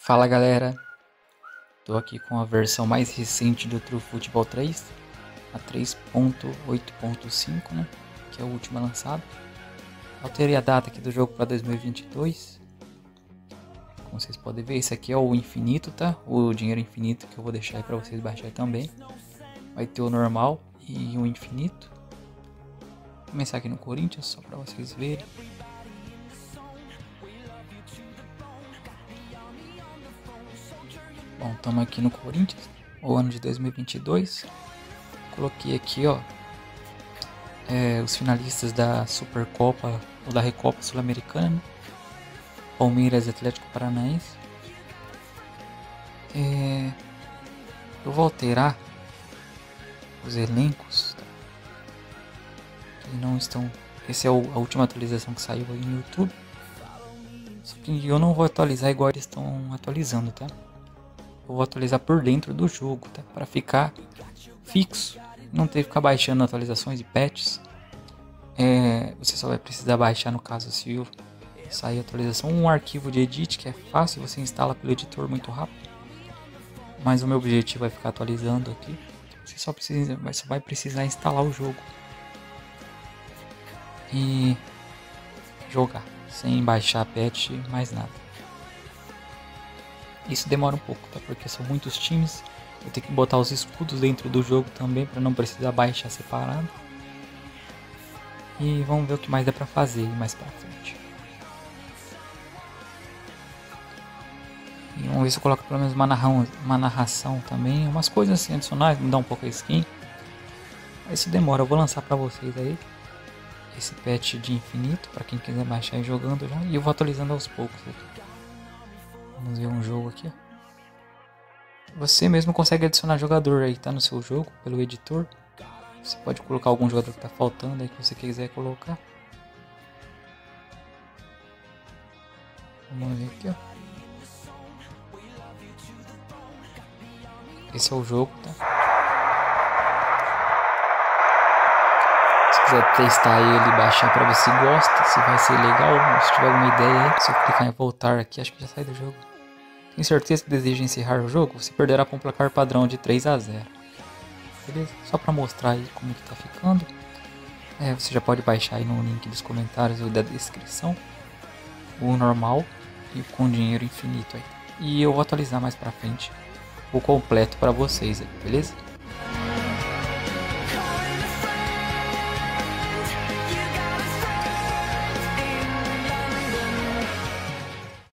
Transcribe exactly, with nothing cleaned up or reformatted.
Fala galera, tô aqui com a versão mais recente do True Football três, a três ponto oito ponto cinco, né, que é a última lançada. Alterei a data aqui do jogo para dois mil e vinte e dois. Como vocês podem ver, esse aqui é o infinito, tá? O dinheiro infinito que eu vou deixar aí para vocês baixarem também. Vai ter o normal e o infinito. Vou começar aqui no Corinthians só para vocês verem. Bom, estamos aqui no Corinthians, o ano de dois mil e vinte e dois. Coloquei aqui, ó, é, os finalistas da Supercopa ou da Recopa Sul-Americana, né? Palmeiras e Atlético Paranaense. É, eu vou alterar os elencos, tá? Que não estão. Essa é a última atualização que saiu aí no YouTube. Só que eu não vou atualizar igual eles estão atualizando, tá? Eu vou atualizar por dentro do jogo, tá? Para ficar fixo, não ter que ficar baixando atualizações e patches. É, você só vai precisar baixar, no caso, se sair atualização, um arquivo de edit que é fácil, você instala pelo editor muito rápido. Mas o meu objetivo é ficar atualizando aqui. Você só precisa, só vai precisar instalar o jogo e jogar, sem baixar patch, mais nada. Isso demora um pouco, tá? Porque são muitos times. Eu tenho que botar os escudos dentro do jogo também, para não precisar baixar separado. E vamos ver o que mais dá pra fazer mais pra frente. E vamos ver se eu coloco pelo menos uma, narra uma narração também. Umas coisas assim adicionais, mudar um pouco a skin. Mas isso demora, eu vou lançar pra vocês aí esse patch de infinito, pra quem quiser baixar e jogando já. E eu vou atualizando aos poucos aqui. Vamos ver um jogo aqui, ó. Você mesmo consegue adicionar jogador aí, tá, no seu jogo, pelo editor. Você pode colocar algum jogador que tá faltando aí, que você quiser colocar. Vamos ver aqui, ó. Esse é o jogo, tá? Se quiser testar ele e baixar pra ver se gosta, se vai ser legal, ou se tiver alguma ideia aí, se eu clicar em voltar aqui, acho que já sai do jogo. Tem certeza que deseja encerrar o jogo? Você perderá com um placar padrão de três a zero. Beleza? Só para mostrar aí como que tá ficando. É, você já pode baixar aí no link dos comentários ou da descrição. O normal e com dinheiro infinito aí. E eu vou atualizar mais pra frente o completo para vocês aí, beleza?